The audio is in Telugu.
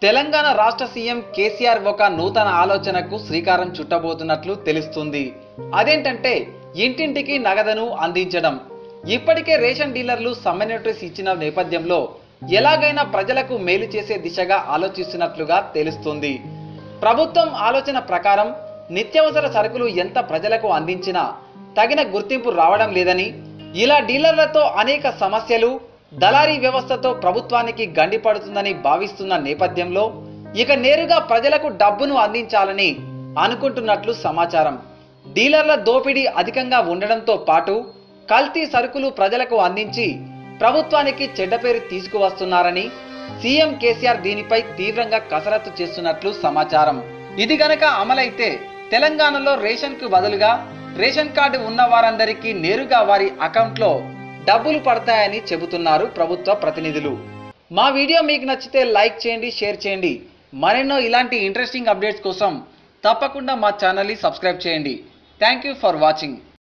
తెలంగాణ రాష్ట్ర సీఎం కేసీఆర్ ఒక నూతన ఆలోచనకు శ్రీకారం చుట్టబోతున్నట్లు తెలుస్తుంది. అదేంటంటే ఇంటింటికి నగదును అందించడం. ఇప్పటికే రేషన్ డీలర్లు సమ్మె నోటీస్ ఇచ్చిన నేపథ్యంలో ఎలాగైనా ప్రజలకు మేలు చేసే దిశగా ఆలోచిస్తున్నట్లుగా తెలుస్తుంది. ప్రభుత్వం ఆలోచన ప్రకారం నిత్యావసర సరుకులు ఎంత ప్రజలకు అందించినా తగిన గుర్తింపు రావడం లేదని, ఇలా డీలర్లతో అనేక సమస్యలు, దళారీ వ్యవస్థతో ప్రభుత్వానికి గండిపడుతుందని భావిస్తున్న నేపథ్యంలో ఇక నేరుగా ప్రజలకు డబ్బును అందించాలని అనుకుంటున్నట్లు సమాచారం. డీలర్ల దోపిడీ అధికంగా ఉండడంతో పాటు కల్తీ సరుకులు ప్రజలకు అందించి ప్రభుత్వానికి చెడ్డ పేరు తీసుకువస్తున్నారని సీఎం కేసీఆర్ దీనిపై తీవ్రంగా కసరత్తు చేస్తున్నట్లు సమాచారం. ఇది గనక అమలైతే తెలంగాణలో రేషన్ కు బదులుగా రేషన్ కార్డు ఉన్న వారందరికీ నేరుగా వారి అకౌంట్లో డబ్బులు పడతాయని చెబుతున్నారు ప్రభుత్వ ప్రతినిధులు. మా వీడియో మీకు నచ్చితే లైక్ చేయండి, షేర్ చేయండి. మరెన్నో ఇలాంటి ఇంట్రెస్టింగ్ అప్డేట్స్ కోసం తప్పకుండా మా ఛానల్ని సబ్స్క్రైబ్ చేయండి. Thank you for watching.